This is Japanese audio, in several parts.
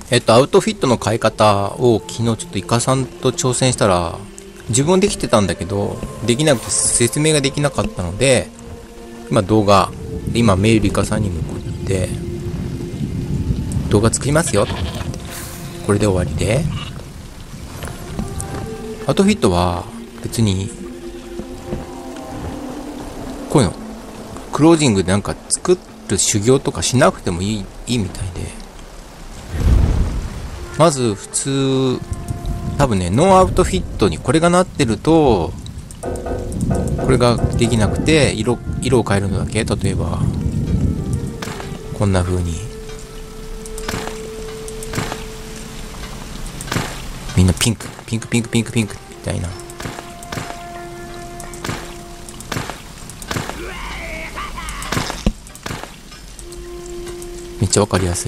アウトフィットの買い方を昨日ちょっとイカさんと挑戦したら、自分できてたんだけど、できなくて説明ができなかったので、今動画、今メールイカさんにも送って、動画作りますよ。これで終わりで。アウトフィットは別に、こういうの、クロージングでなんか作る修行とかしなくてもいいみたいで、まず普通、多分ね、ノーアウトフィットにこれがなってると、これができなくて、色を変えるのだけ。例えば、こんな風に。みんなピンクみたいな。めっちゃわかりやすい。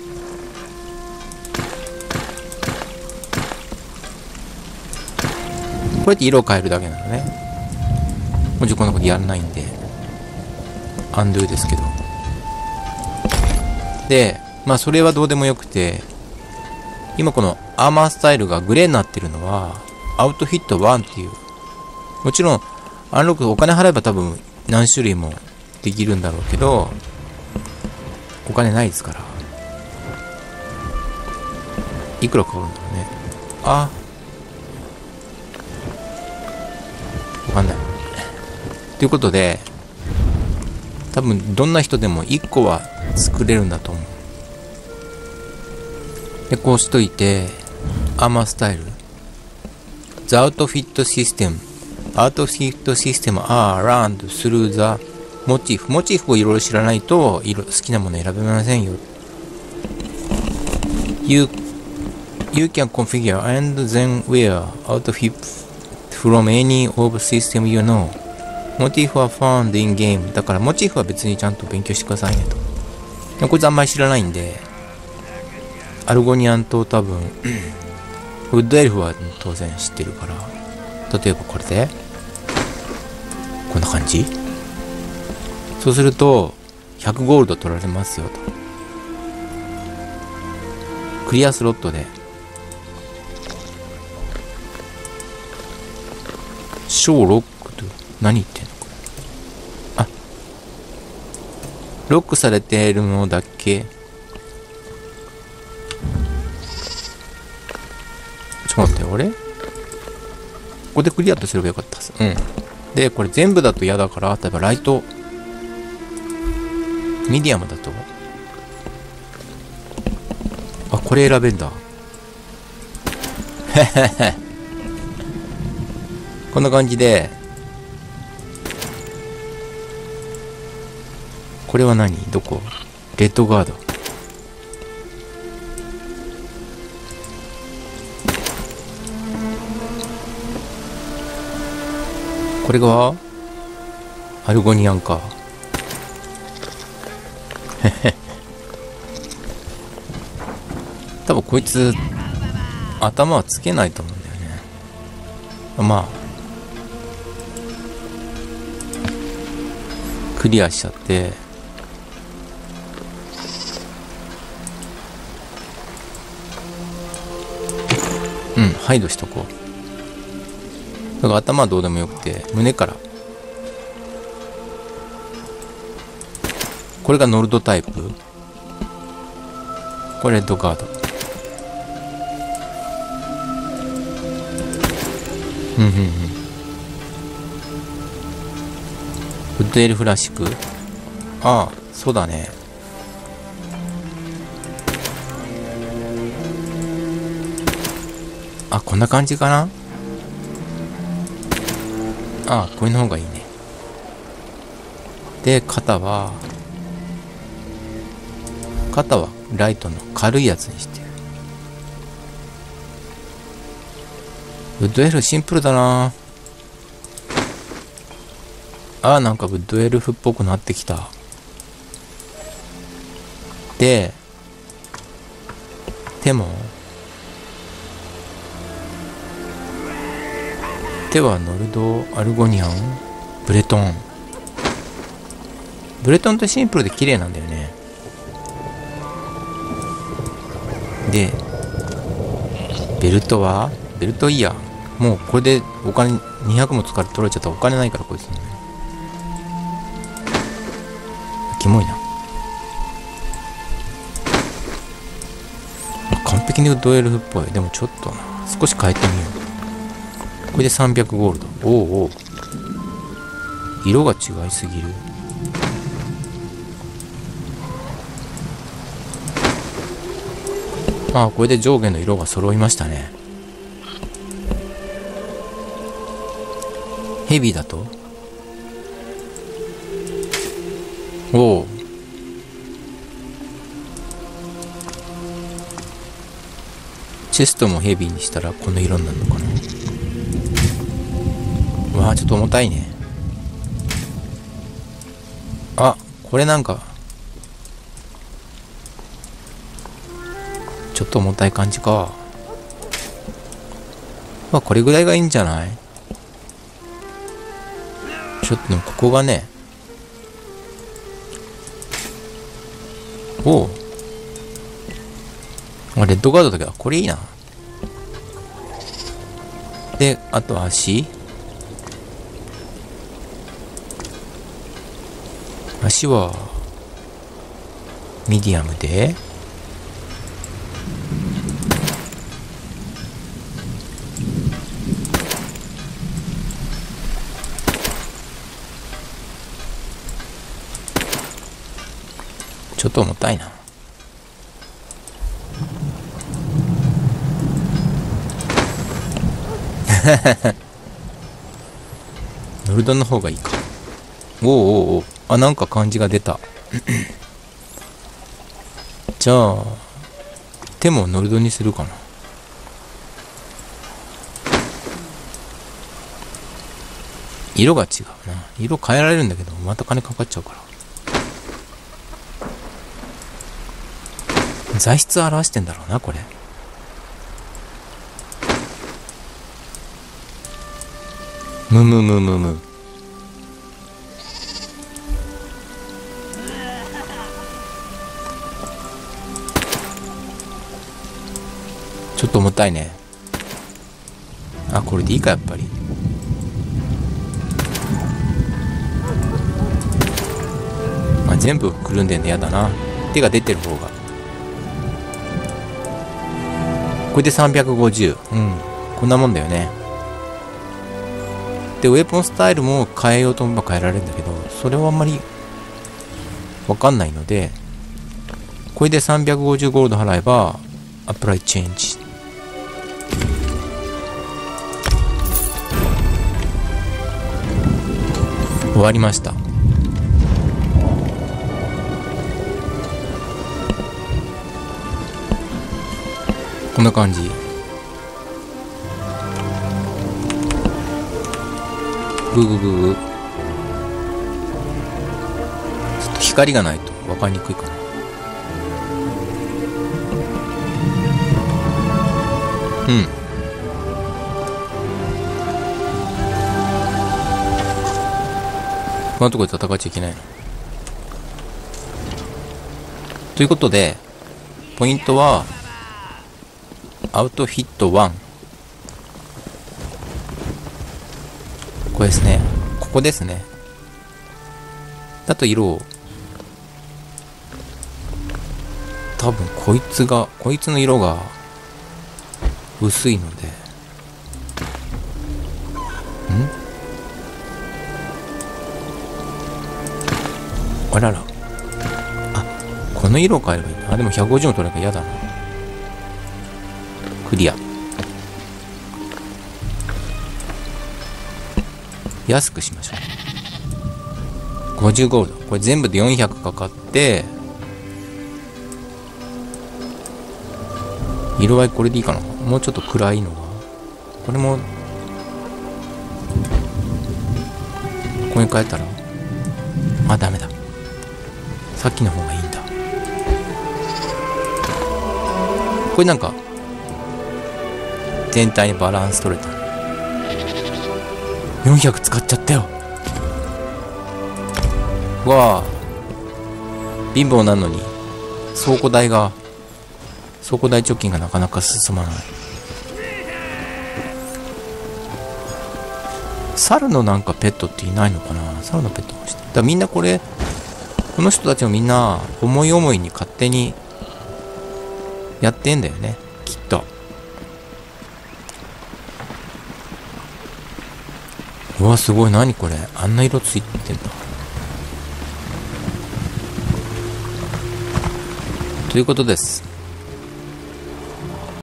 こうやって色を変えるだけなのね。もちろんこんなことやらないんで、アンドゥですけど。で、まあそれはどうでもよくて、今このアーマースタイルがグレーになってるのは、アウトフィット1っていう。もちろん、アンロックお金払えば多分何種類もできるんだろうけど、お金ないですから。いくらかかるんだろうね。わかんない。ということで、多分どんな人でも1個は作れるんだと思う。で、こうしといて、アーマースタイル。The outfit system. Outfit system are around through the motif. モチーフをいろいろ知らないと、好きなもの選べませんよ。You can configure and then wear outfit from any of system you know. Motif are found in game. だからモチーフは別にちゃんと勉強してくださいねと。こいつあんまり知らないんで、アルゴニアンと多分、ウッドエルフは当然知ってるから、例えばこれで、こんな感じ？そうすると、100ゴールド取られますよと。クリアスロットで、小ロックと、何言ってんのこれ。ロックされているのだけ、ちょっと待って、俺ここでクリアとすればよかったっす。で、これ全部だと嫌だから、例えばライト、ミディアムだと、これ選べんだ。こんな感じで、これは何？どこ？レッドガード。これがアルゴニアンか。多分こいつ頭はつけないと思うんだよね。まあクリアしちゃって、ハイドしとこう。だから頭はどうでもよくて、胸から。これがノルドタイプ。これレッドガード。ウッドエルフらしく。そうだね。こんな感じかな。これの方がいいね。で、肩はライトの軽いやつにしてる。ウッドエルフシンプルだな。なんかウッドエルフっぽくなってきた。で、手はノルド、アルゴニアン、ブレトンってシンプルで綺麗なんだよね。 でベルトいいや。もうこれでお金200も使って取られちゃったらお金ないから、こいつキモいな。完璧にドエルフっぽい。でもちょっとな、少し変えてみよう。これで300ゴールド。おうおう、色が違いすぎる。あ、これで上下の色が揃いましたね。ヘビーだと、おお、チェストもヘビーにしたらこの色になるのかな。わあ、ちょっと重たいね。あ、これなんかちょっと重たい感じか。まあこれぐらいがいいんじゃない。ちょっとでもここがね、おう、レッドガードだけど、これいいな。で、あと足はミディアムで、ちょっと重たいな。ノルドンの方がいいか。おうおうおう、あ、なんか感じが出た。じゃあ手もノルドンにするかな。色が違うな。色変えられるんだけどまた金かかっちゃうから。材質を表してんだろうな、これ。むむむむむ。ちょっと重たいね。あ、これでいいか、やっぱり。まあ、全部くるんでんのやだな。手が出てる方が。これで350。うん。こんなもんだよね。で、ウェポンスタイルも変えようと思えば変えられるんだけど、それはあんまりわかんないので、これで350ゴールド払えば、アプライチェンジ。終わりました。こんな感じ。グーグーグーグー。ちょっと光がないと分かりにくいかな。うん。こんなとこで戦っちゃいけないの。ということで、ポイントは、アウトフィット1。これですね。ここですね。だと色を、多分こいつの色が薄いので、あらら。あ、この色を変えればいいな。あ、でも150も取れるから嫌だな。クリア。安くしましょう。50ゴールド。これ全部で400かかって、色合いこれでいいかな。もうちょっと暗いのが。これも、ここに変えたら、あ、ダメだ。さっきの方がいいんだ。これなんか、全体にバランス取れた。400使っちゃったよ。わあ、貧乏なのに倉庫代が倉庫大貯金がなかなか進まない。猿のなんかペットっていないのかな。猿のペットもして。だからみんなこれ、この人たちもみんな思い思いに勝手にやってんだよね、きっと。うわ、すごい。何これ。あんな色ついてんだ。ということです。